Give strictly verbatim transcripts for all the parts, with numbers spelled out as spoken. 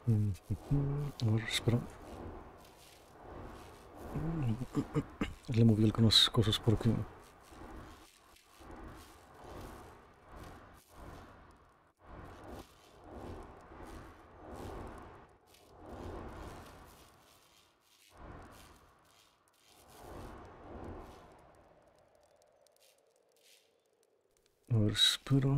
Mm, mm, A ver, espera. Le moví algunas cosas por aquí. A ver, espera.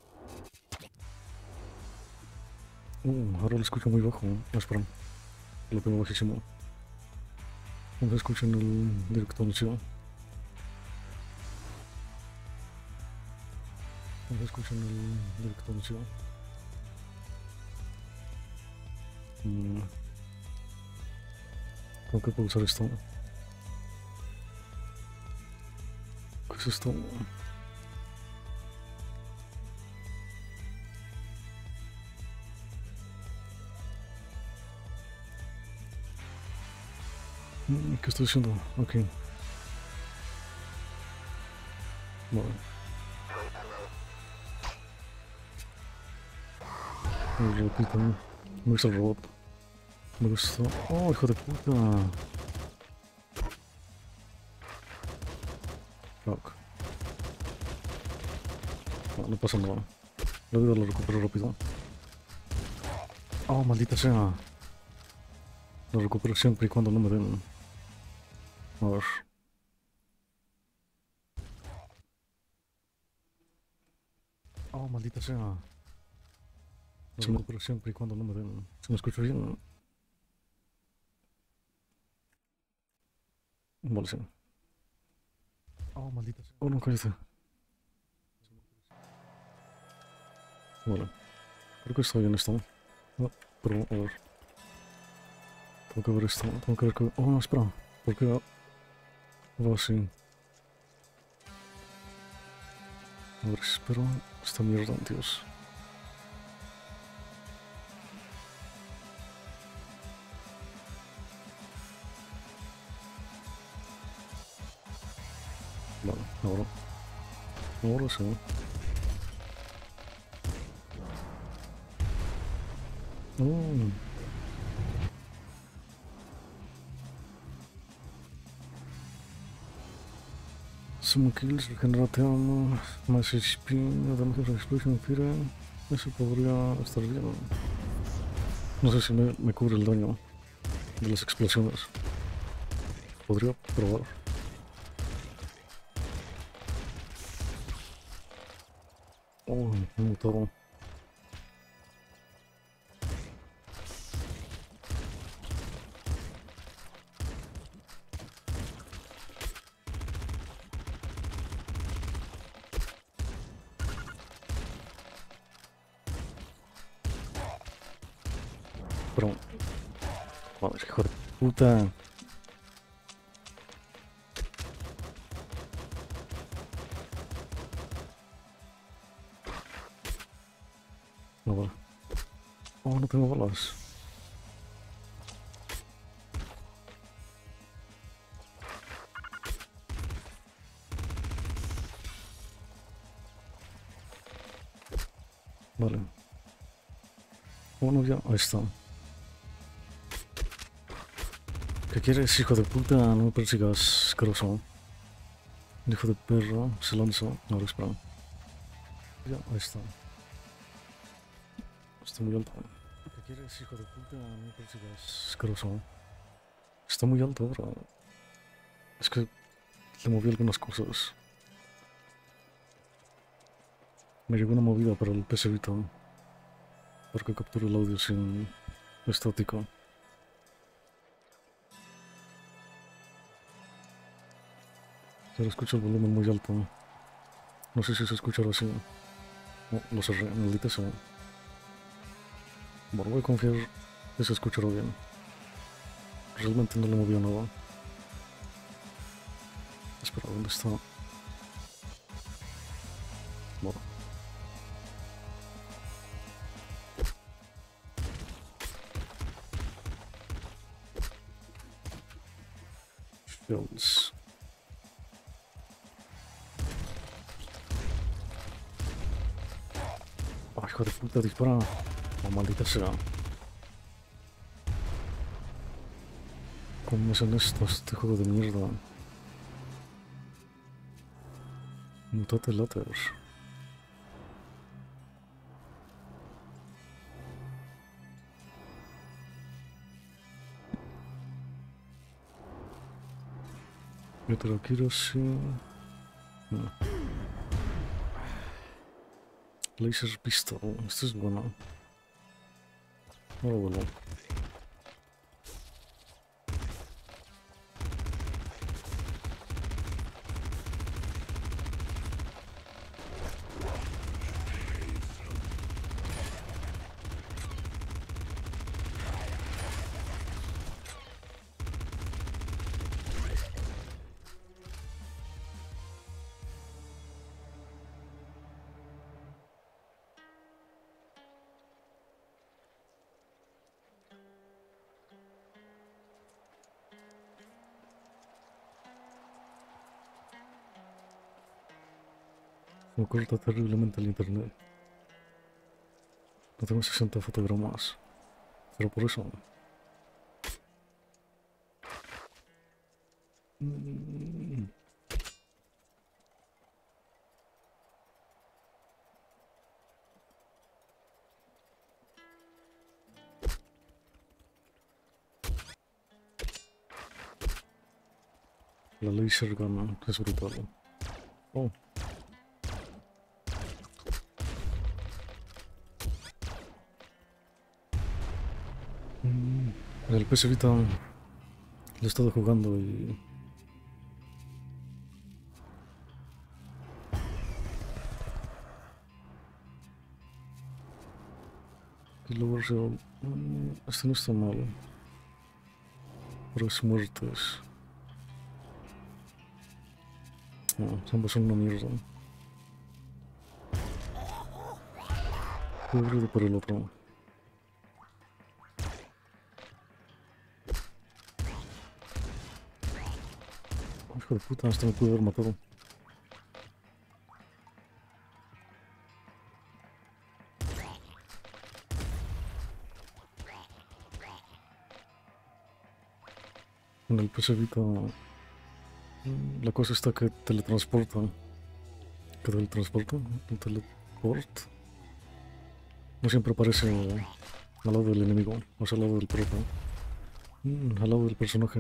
Uh, ahora lo escucho muy bajo. Ah, espera. Lo tengo bajísimo. No se escucha en el directo anuncio. No se escucha en el directo anuncio. Mm, Tengo que pausar esto. ¿Qué es esto? Mm, ¿Qué estoy haciendo? Ok. Vale. Me repito. Me gusta el robot. Me gusta. Oh, hijo de puta. Fuck. No, no pasa nada. La vida lo recupero rápido. Oh, maldita sea. Lo recupero siempre y cuando no me den. A ver. Oh, maldita sea. Lo Se me- recupero siempre y cuando no me den. ¿Se me escucha bien? Vale, sí. Oh, maldita sea. Oh, no, cállate. Vale. Creo que está bien esto. No, pero a ver. Tengo que ver esto. Tengo que ver que. Oh, no, espera. ¿Por qué va va así? A ver, espera. Esta mierda, Dios. Vale, ahora. Ahora sí. Oh. Some kills, regenerate ammo, más H P, damage from explosion, fire. Eso podría estar bien. No sé si me, me cubre el daño de las explosiones. Podría probar. Oh, me he mutado. Pero, vamos, hijo de puta. No vale. Oh, no tengo balas. Vale. Bueno, ya, ahí está. ¿Qué quieres, hijo de puta? No me persigas, asqueroso. El hijo de perro se lanza. Ahora espera. Ya, ahí está. Está muy alto. ¿Qué quieres, hijo de puta? No me persigas, asqueroso. Está muy alto ahora. Es que le moví algunas cosas. Me llegó una movida para el P C Vita. Para que capture el audio sin estático. Pero escucho el volumen muy alto. No sé si se escuchará así. No, lo cerré, maldita sea. Bueno, voy a confiar que se escuchará bien. Realmente no le movió nada. Espera, ¿dónde está? Bueno. Fields. Ah, hijo de puta, dispara. Oh, maldita sea. ¿Cómo es honesto este juego de mierda? Mutate later. Yo te lo quiero así. No. Laser pistol. Esto es bueno. Ahora vuelvo. Me corta terriblemente el internet. No tengo sesenta fotogramas. Pero por eso. Mm. La laser gun es brutal. Oh. Mm. El P C Vita lo he estado jugando y... y luego yo... Mm, este no está mal. Pero es muertes. No, ambos son una mierda. Pobre de por el otro. Hijo de puta, hasta me pude haber matado. En el P C Vita la cosa está que teletransporta. Que teletransporta, el teleport. No siempre aparece al lado del enemigo, o sea, al lado del prota. Mm, al lado del personaje.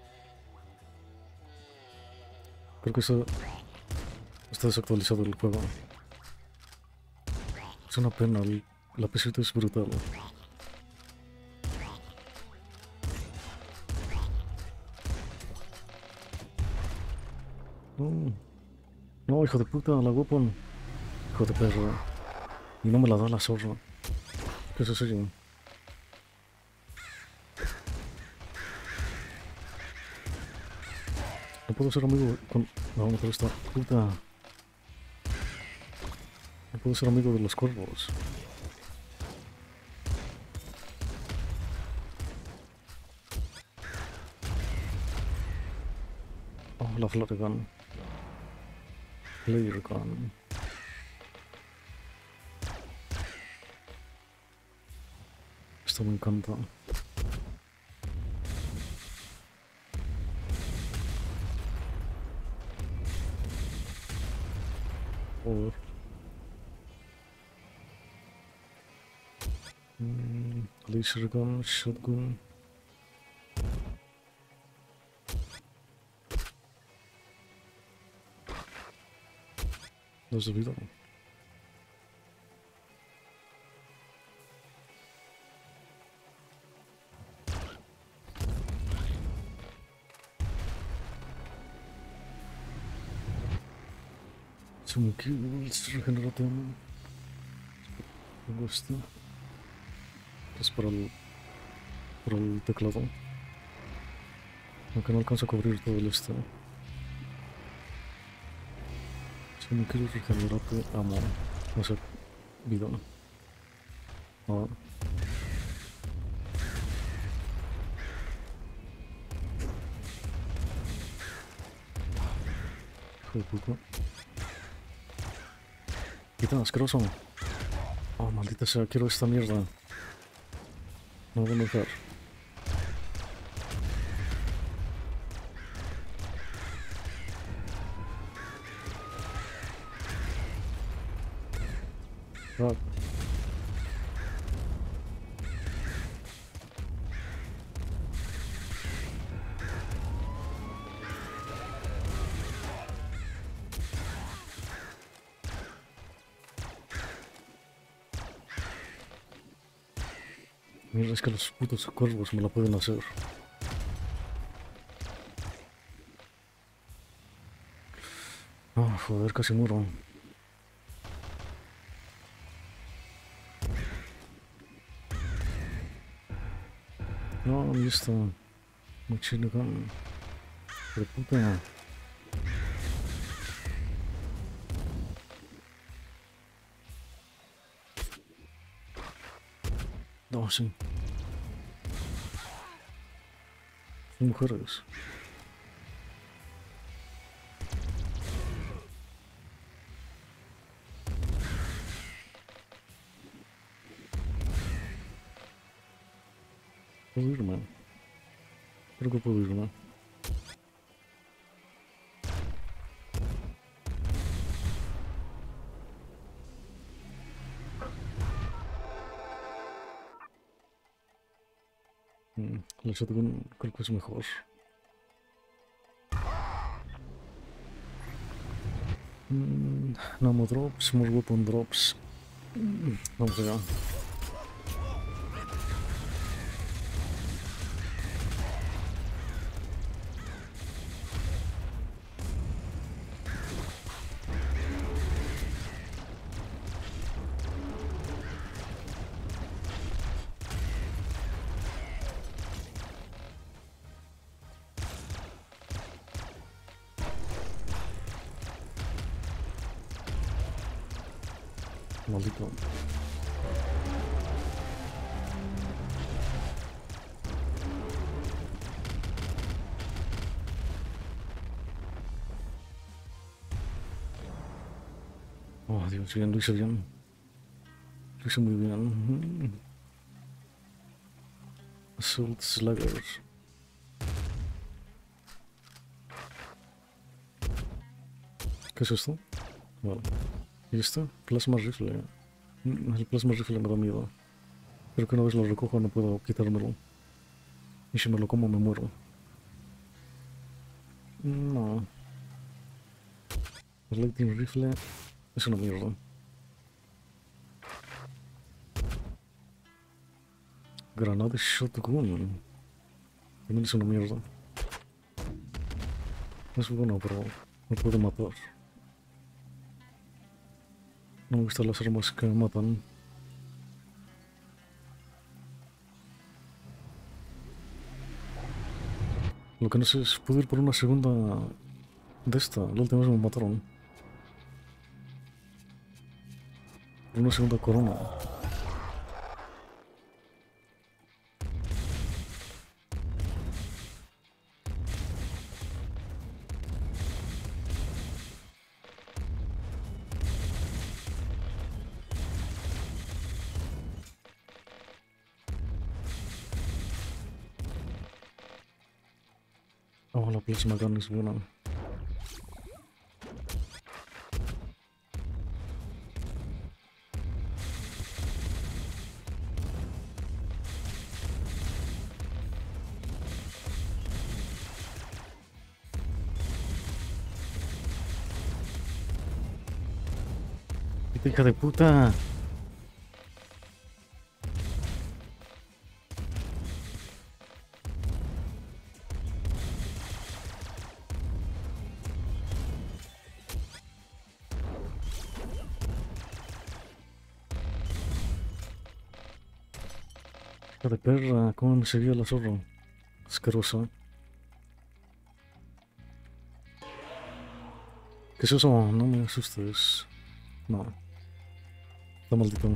Creo que está, está desactualizado el juego. Es una pena, el, la P C es brutal. No, no, hijo de puta, la weapon. Hijo de perro. Y no me la da la zorra. ¿Qué es eso? No puedo ser amigo con... No, no puedo estar... Puta. No puedo ser amigo de los cuervos. Oh, la flare gun. Laser gun. Esto me encanta. Joder. Mm, laser gun, shotgun. Dos de vida. Some kills, regeneración. Me gusta. Es para el, para el teclado. Aunque no alcanza a cubrir todo el este. Si me quiero regenerarte, amo. No sé, vida. Ah. Hijo de puta. Quita, asqueroso. Oh, maldita sea, quiero esta mierda. No voy a dejar. Ah, mira, es que los putos cuervos me la pueden hacer. Ah, joder, casi muero. No, listo. Machine gun. De puta. No, sí. Son mujeres. Puedo irme. Creo que puedo irme. Mm, el shotgun creo que es mejor. Mm, no more drops, more weapon drops. Mm, vamos allá. Maldito. Oh, Dios, bien, lo hice bien. Lo hice muy bien. Mm. Assault Sluggers. ¿Qué es esto? Vale. ¿Y esto? Plasma rifle. Mm, el plasma rifle me da miedo. Pero que una vez lo recojo no puedo quitármelo. Y si me lo como me muero. No. El lightning rifle es una mierda. Granada shotgun. También es una mierda. Es bueno, pero me puede matar. No me gustan las armas que me matan. Lo que no sé es, puedo ir por una segunda de esta. La última vez me mataron. Por una segunda corona. Oh, la plasma gun es buena. ¡Hija de puta! Hija de perra, ¿cómo me seguía la zorra? Asquerosa. ¿Qué es eso? No me asustes. No. Está maldito.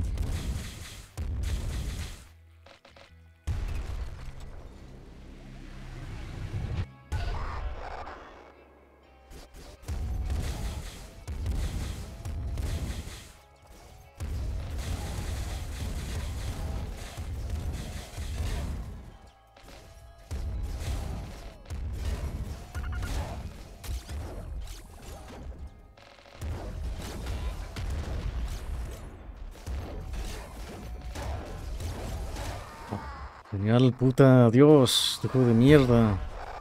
Genial, puta. Dios, este juego de mierda.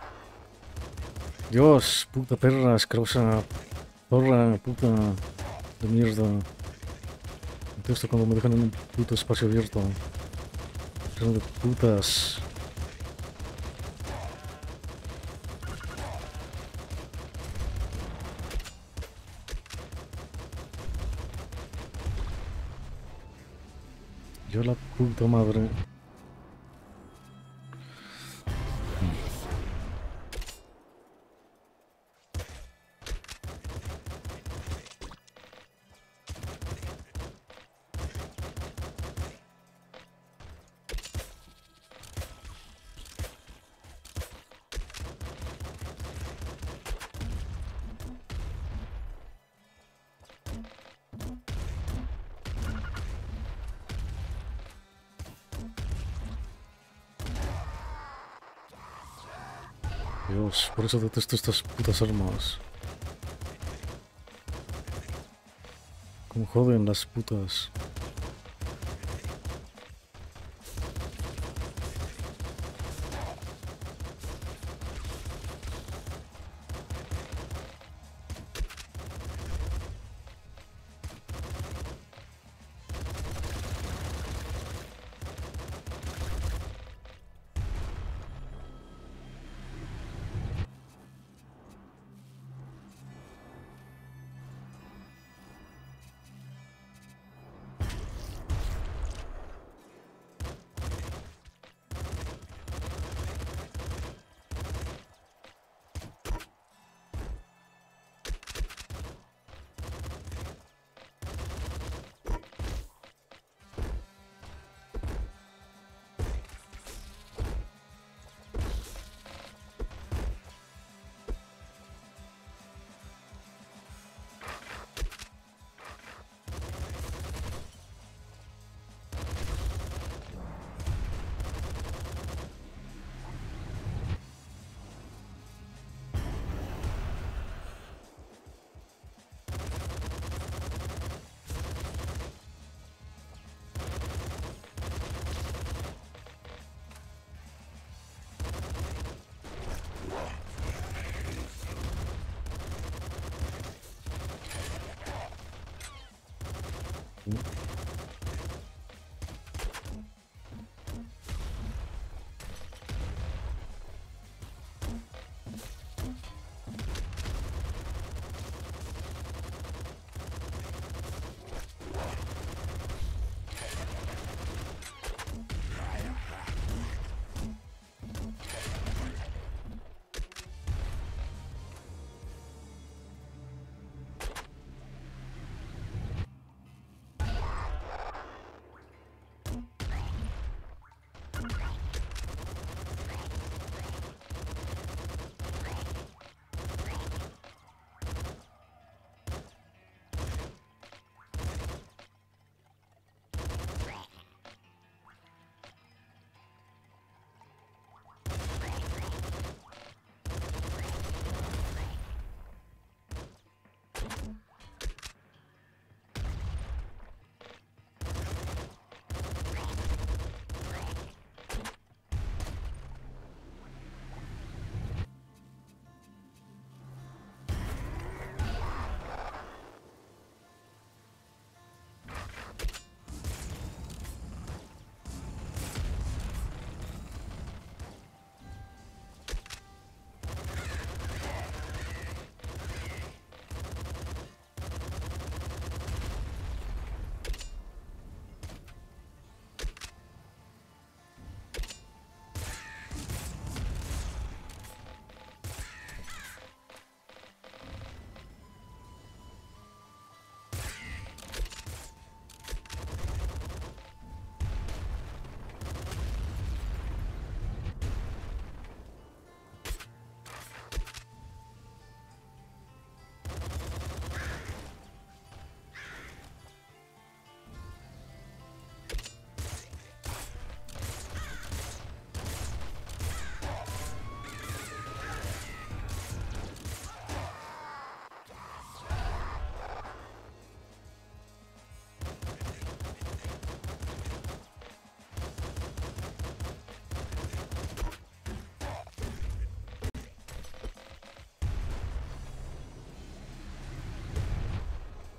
Dios, puta perra, asquerosa. Porra, puta. De mierda. Detesto cuando me dejan en un puto espacio abierto. Lleno de putas. Yo la puta madre. Dios, por eso detesto estas putas armas. Como joden las putas.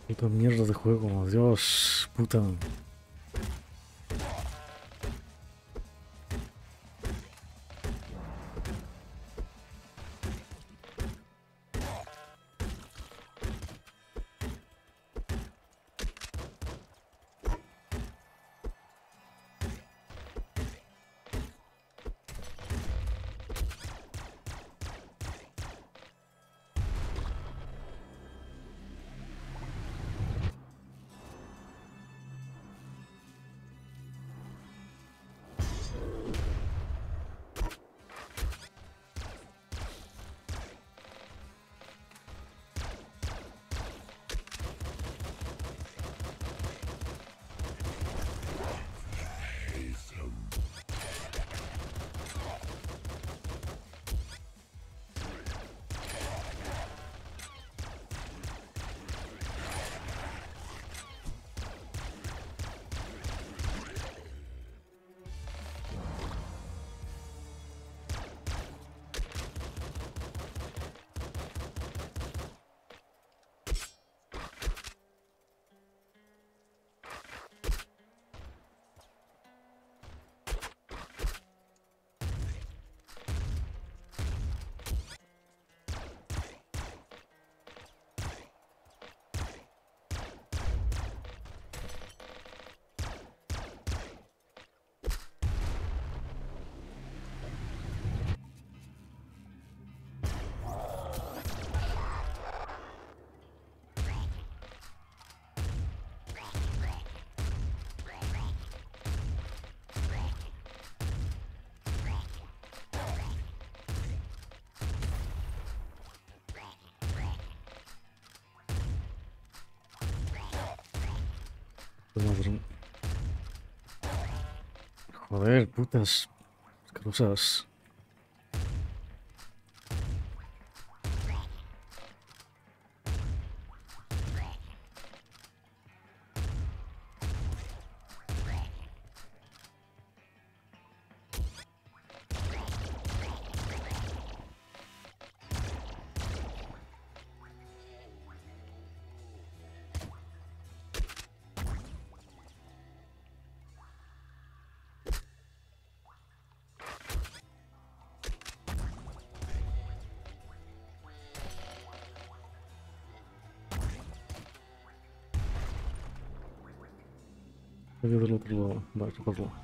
Puta mierda de juego, Dios, puta. Joder, putas. Asquerosas. Voy del otro lado. Vale, ¿qué pasó?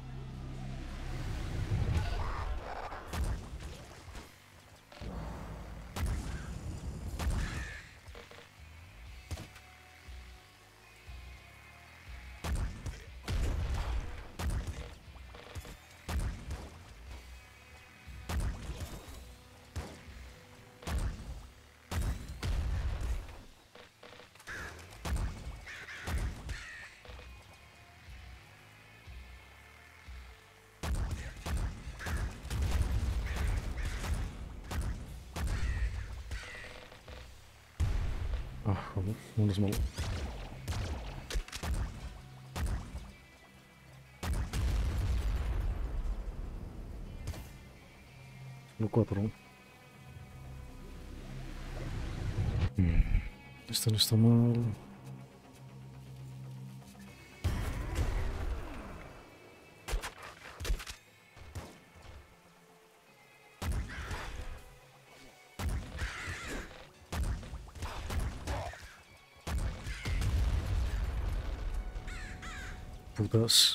Ah, joder, menos mal. Solo cuatro, ¿no? Mm, Esto no está mal. Putas.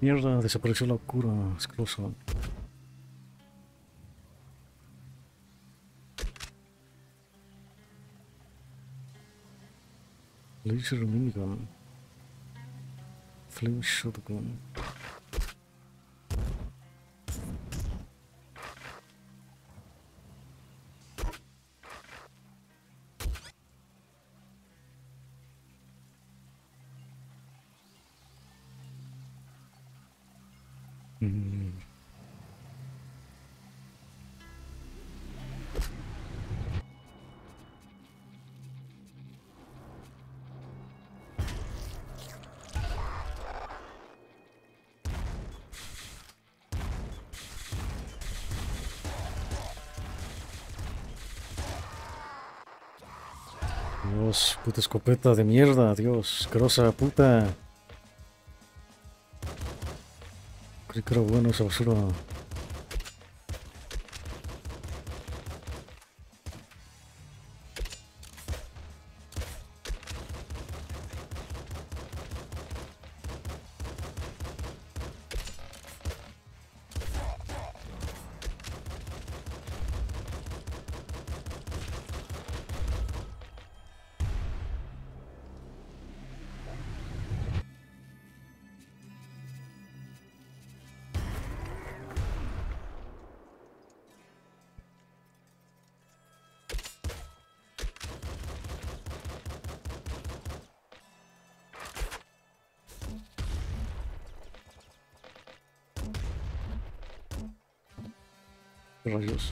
Mierda, desapareció la cura asquerosa. Laser minigun. Flame shotgun. Mm. Dios, puta escopeta de mierda, Dios, grosa puta. Creí que era bueno esa basura. ¿Qué rayos?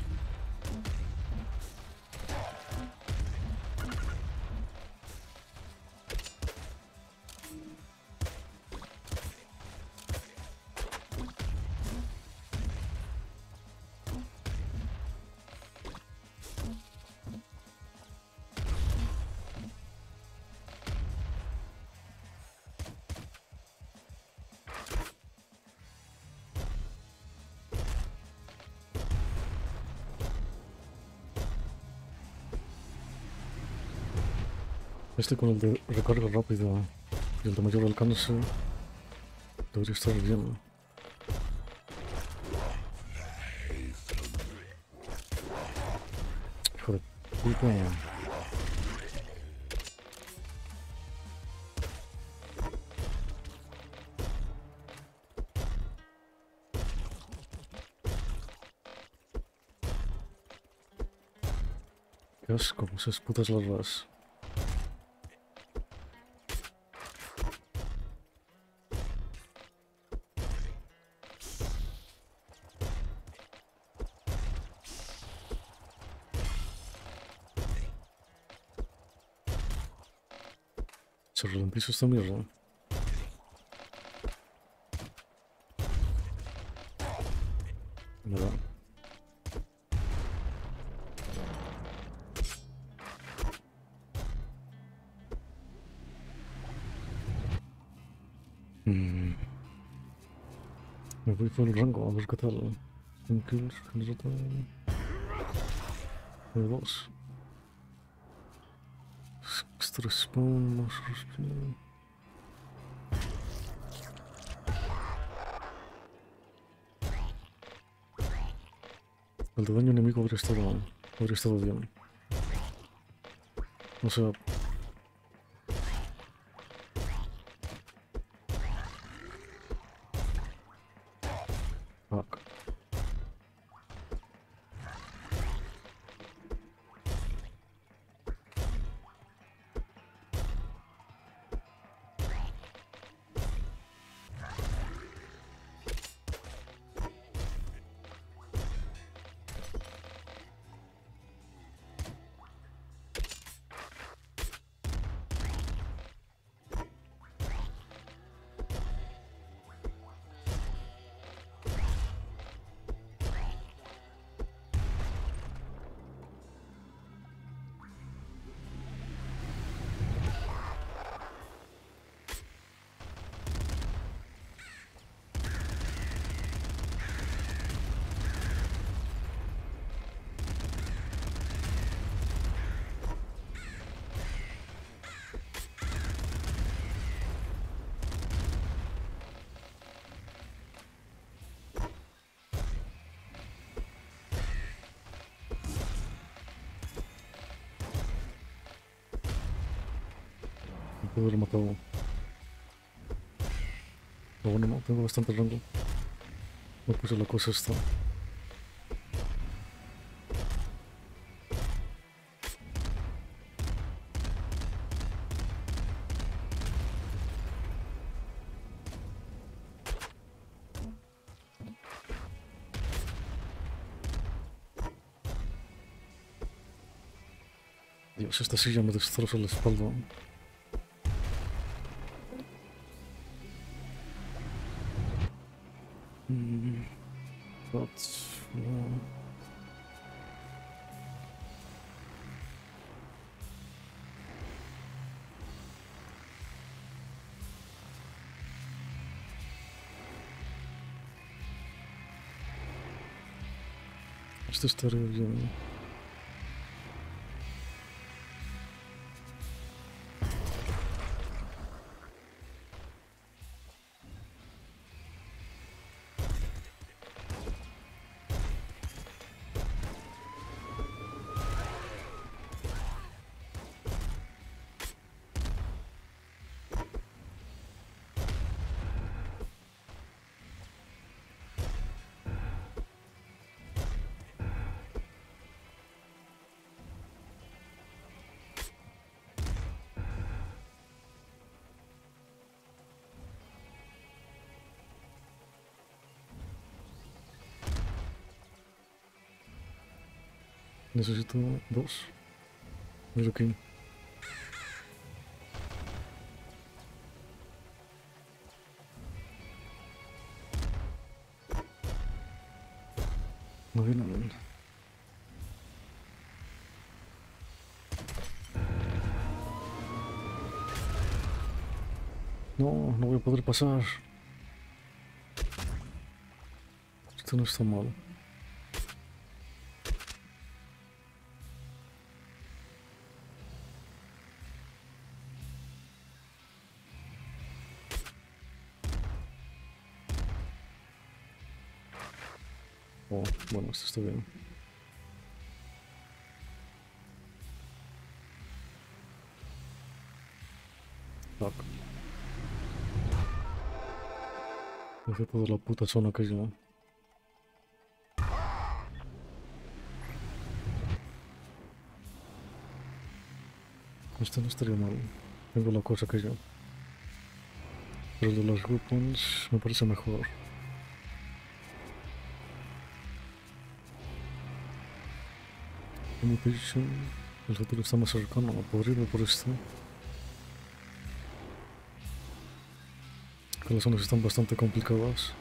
Este con el de recarga rápida y el de mayor alcance debería estar bien. Hijo de puta. Qué asco, esas putas larvas. Se ralentiza esta mierda. Nada. Mm. Me voy por el rango, a ver qué tal. Un kills, derrota de dos. Extra spawn, más respiro. El de daño enemigo habría estado, habría estado bien. O sea... Fuck. puedo haber matado. Pero bueno, no, tengo bastante rango. Me puse la cosa esta. Dios, esta silla me destroza la espalda. Mm, but, no. Esto estaría bien. Necesito dos. Mira aquí. No vienen. No, no voy a poder pasar. Esto no está mal. Oh, bueno, esto está bien. Fuck. Dejé toda la puta zona que yo. Esto no estaría mal. Tengo la cosa que yo. Pero el de los weapons me parece mejor. Communication. El futuro está más cercano. Podría ir por esto. Que las zonas están bastante complicadas.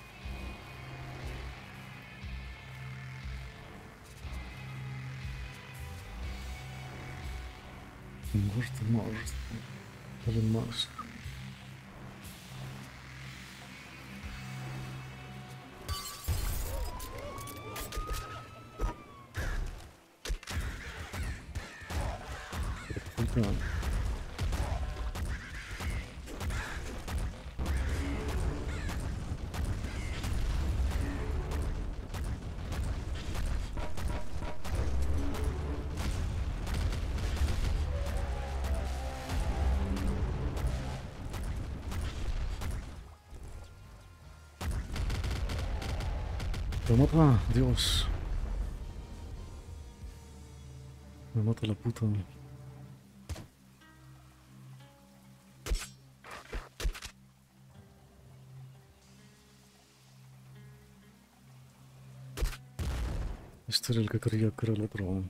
Muerte, muerte. Alguien más. Puta. Me mata, Dios. Me mata la puta. Este era el que quería que era el otro.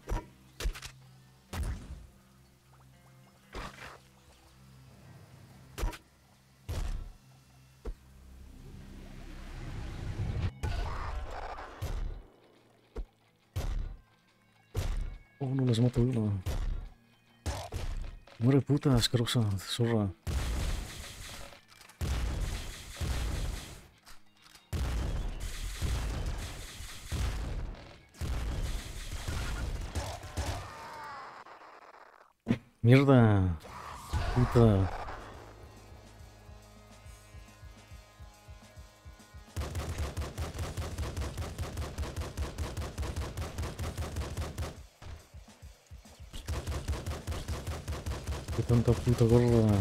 Oh, no les mato una. Muere puta, asquerosa, zorra. Mierda. Puta. ¿Qué tanta puta gorda?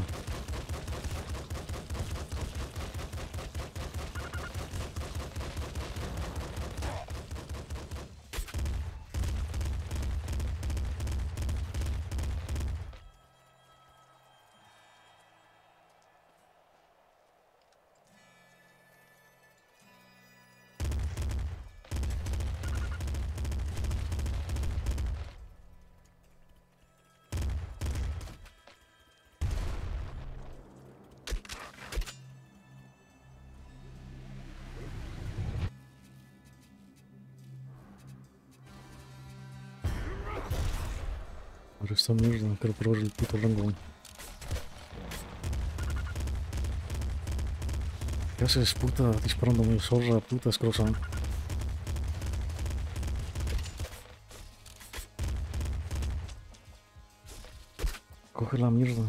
Ahora esta mierda, quiero probar el puto rango. ¿Qué haces, puta? Disparándome, zorra, puta asquerosa. Coge la mierda.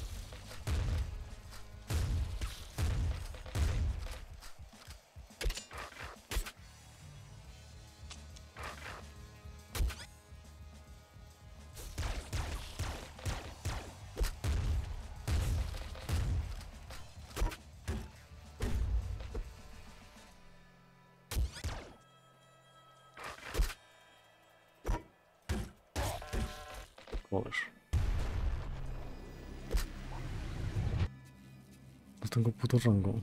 Joder. No tengo puto rango.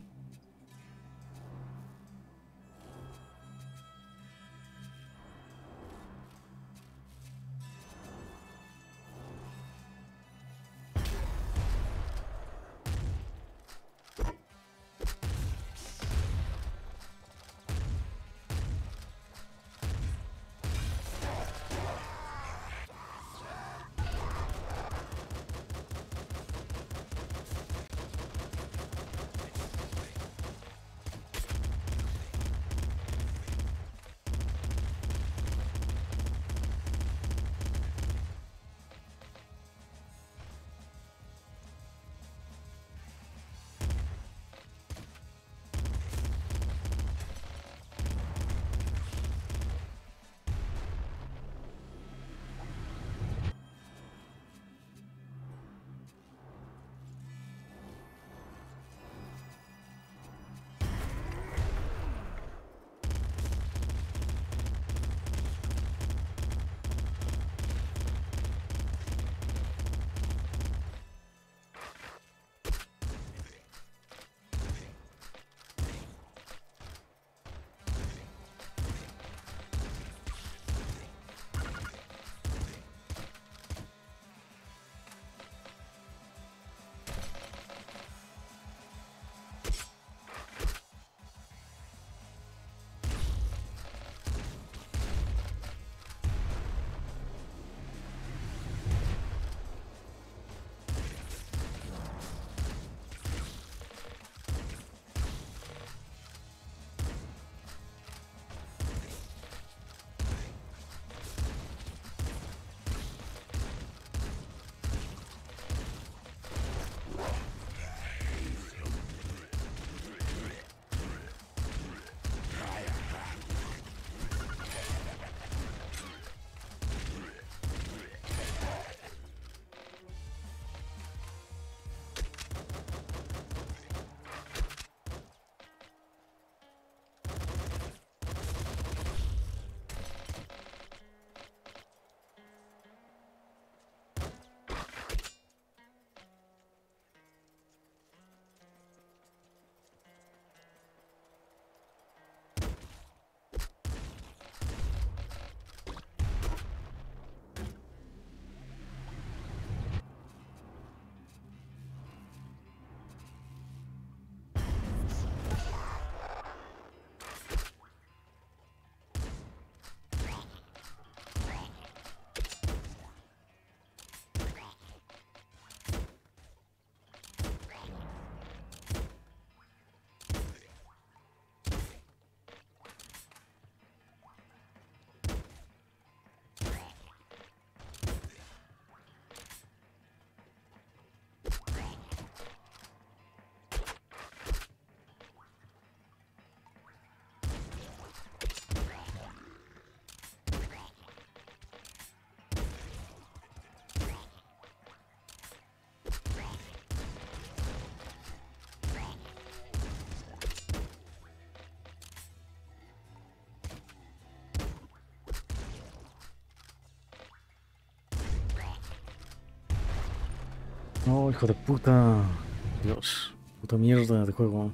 No, hijo de puta. Dios. Puta mierda de juego.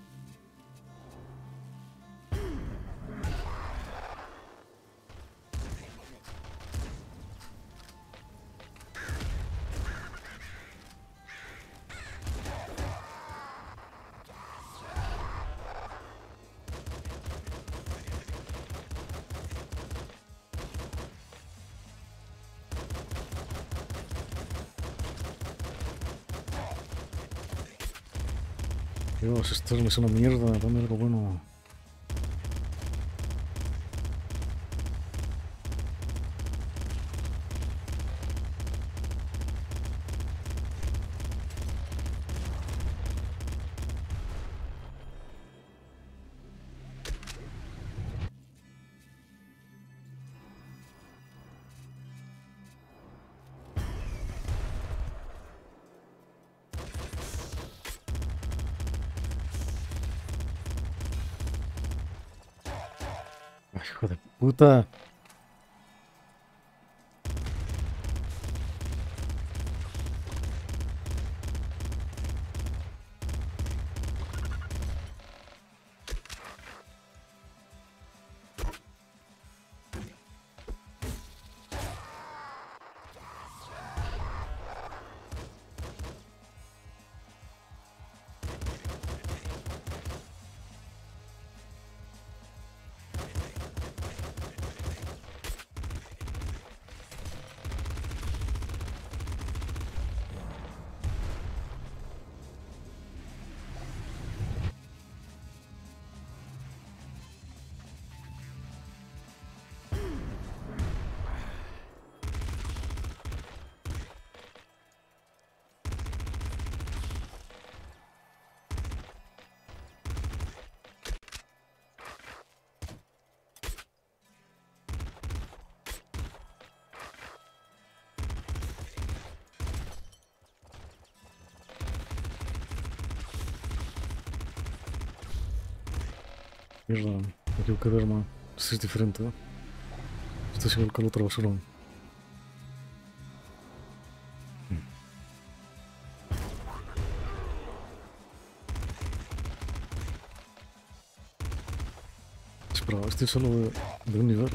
Dios, esto me es una mierda. Dame algo bueno. Ay, hijo de puta. Mierda, me equivoqué de arma. Esto es diferente. Esto es igual que el otro basura. Espera, este es solo de, de un nivel.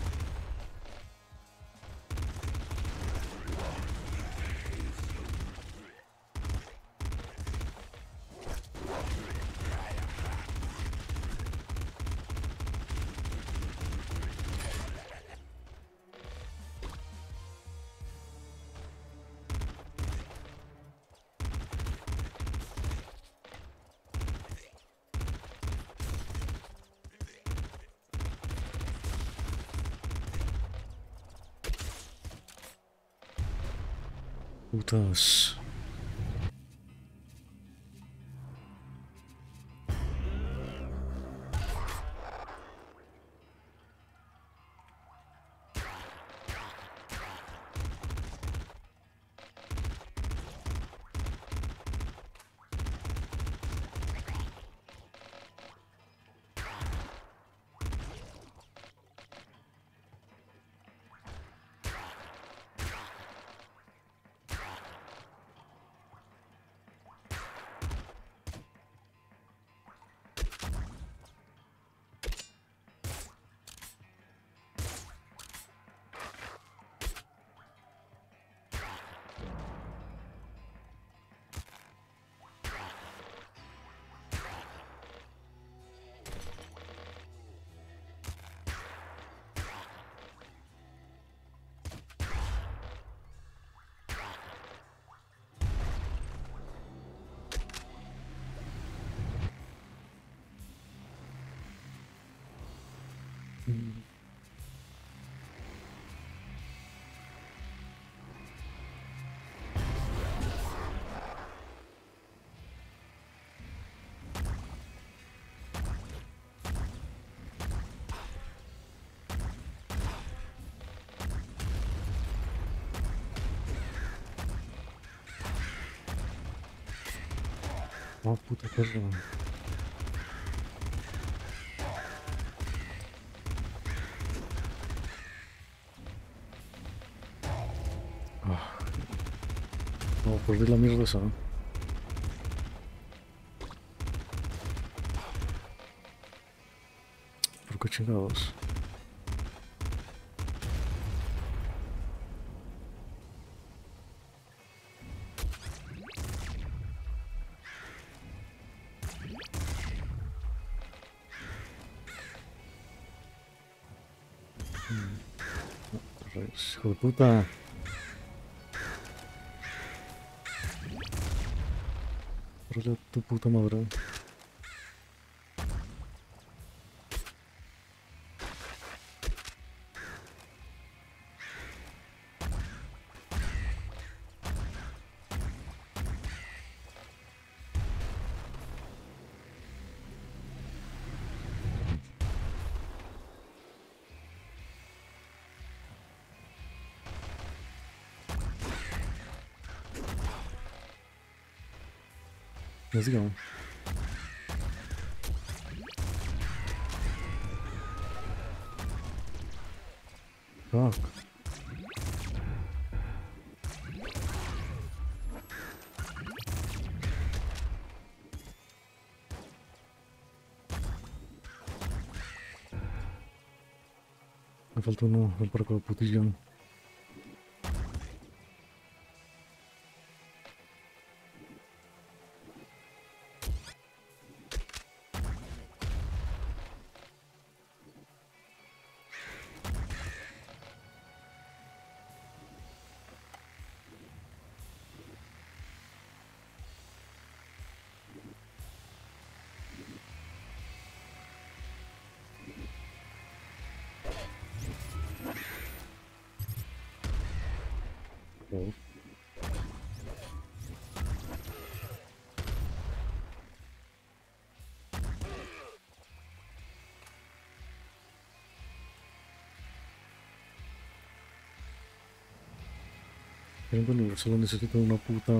Putas. Oh, puta perra. Ah, No, perdí la mierda esa. ¿Por qué chingados? Rayos, hijo de puta. Raya tu puta madre. Let's go. Fuck. Me falta uno, ven para acá, putillón. Oh. Quieren venir, solo necesito una puta.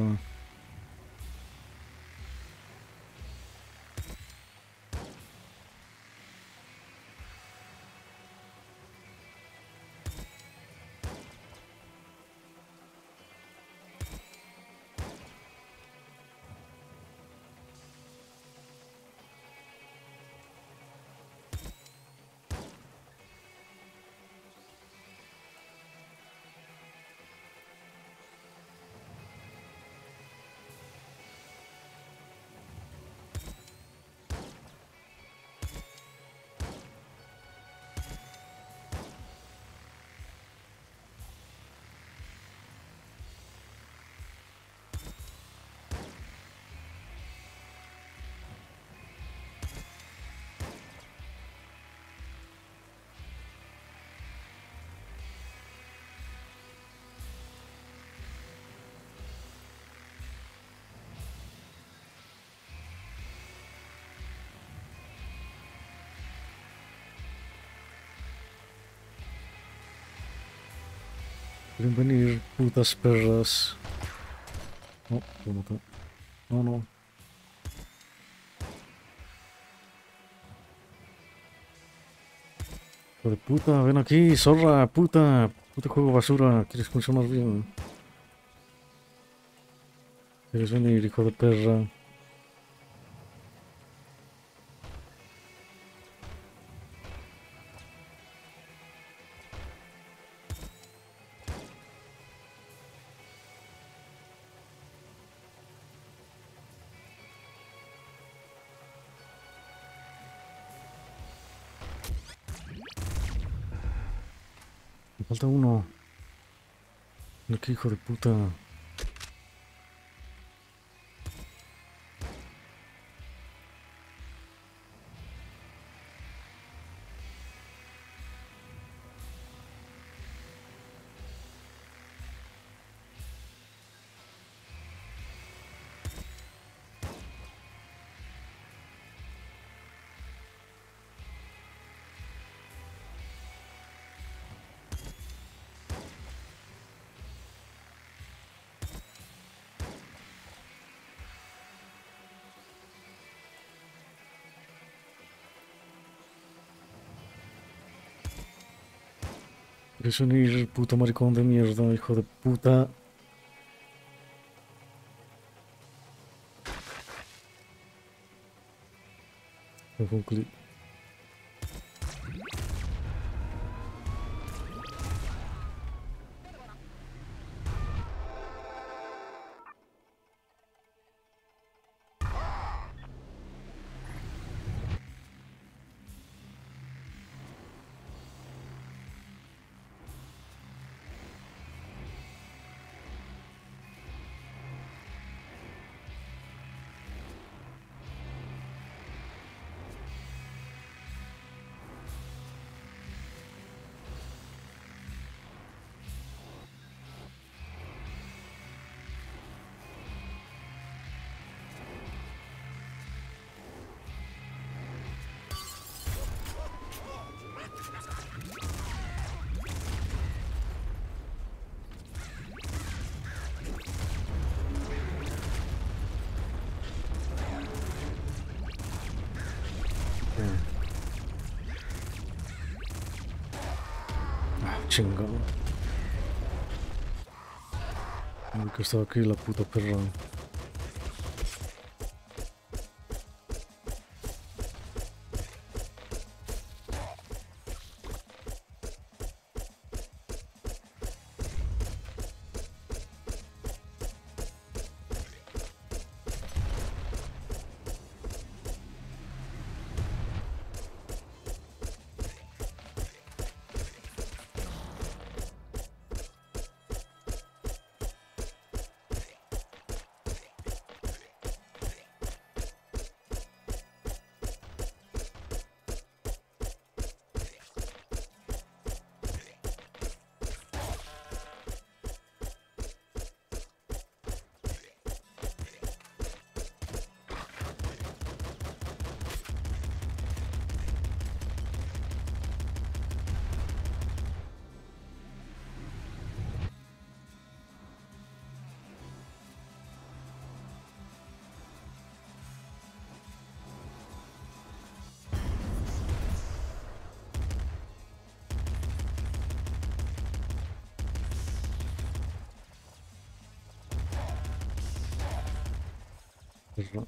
Quieren venir, putas perras. No, lo maté. No, no. Hijo de puta, ven aquí, zorra, puta. Puta juego basura, quieres funcionar bien. Quieres venir, hijo de perra. Me falta uno. Aquí, hijo de puta. ¿Quieres venir, puto maricón de mierda, hijo de puta? Fue un clip. Chingado. El que estaba aquí, la puta perra. Perra.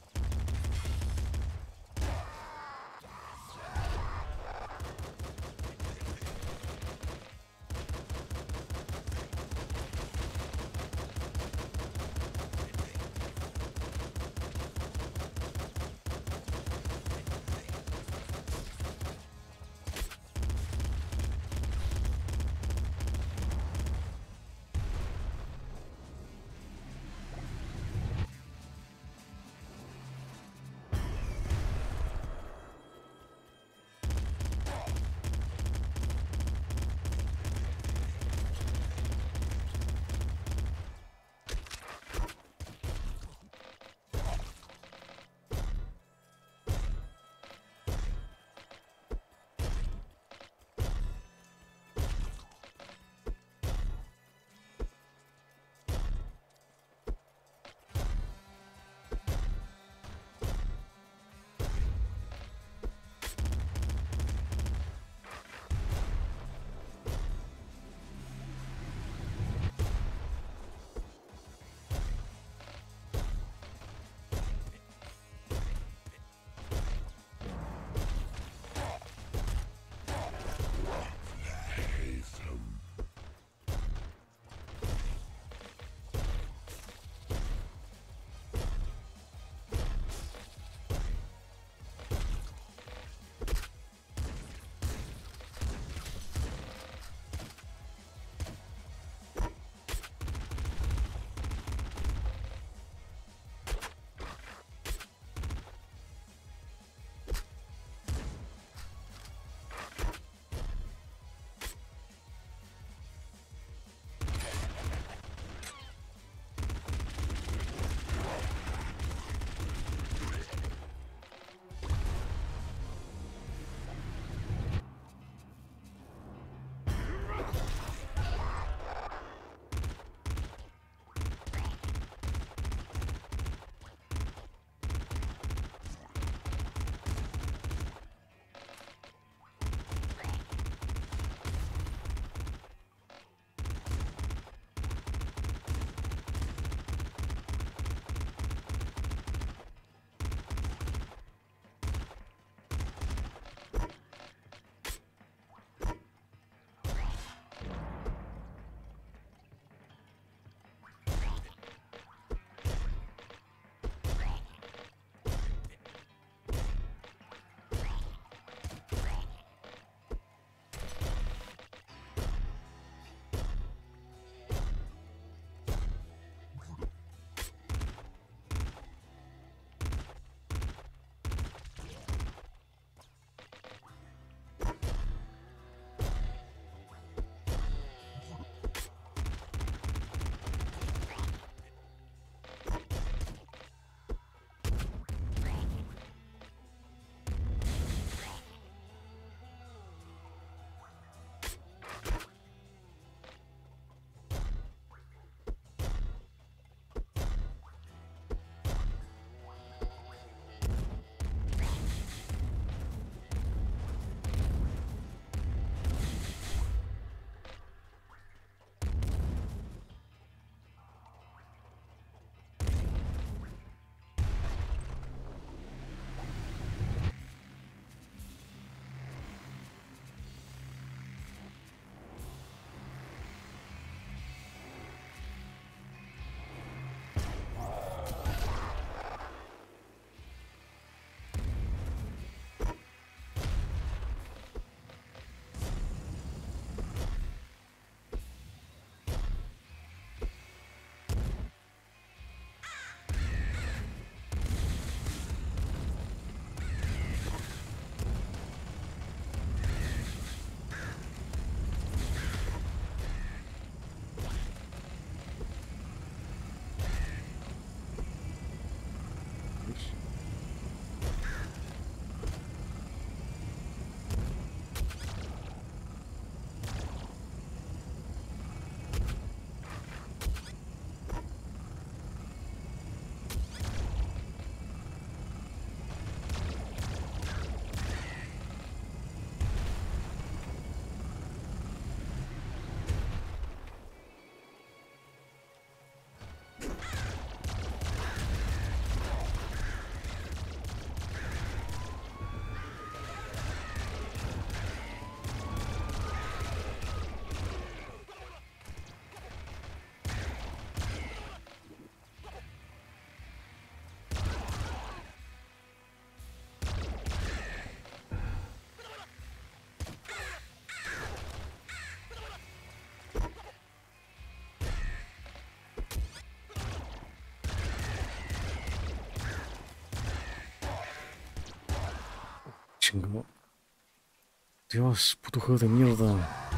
chingo. Dios, puto juego de mierda.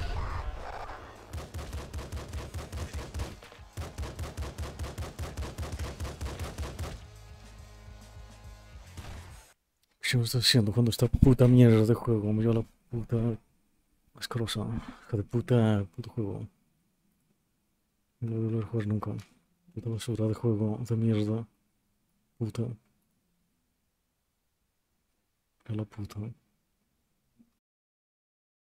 ¿Qué me estás haciendo jugando esta puta mierda de juego? Me lleva la puta asquerosa. Hija de puta, puto juego. No voy a volver a jugar nunca. Puta basura de juego de mierda. Puta. A la puta.